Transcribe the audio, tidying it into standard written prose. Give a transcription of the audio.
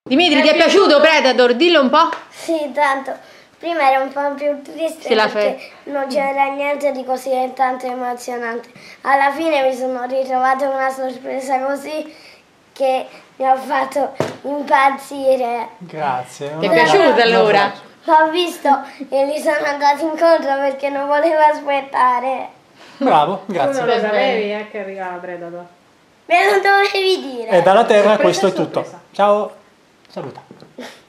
Dimitri, ti è piaciuto Predator? Dillo un po'. Sì, tanto. Prima era un po' più triste perché non c'era niente di così tanto emozionante. Alla fine mi sono ritrovata una sorpresa così che mi ha fatto impazzire. Grazie. Ti è piaciuto allora? L'ho visto e gli sono andata incontro perché non volevo aspettare. Bravo, Tu grazie. non lo sapevi che arrivava Predator. Me lo dovevi dire. E dalla Terra questo è tutto. Ciao. Saluta.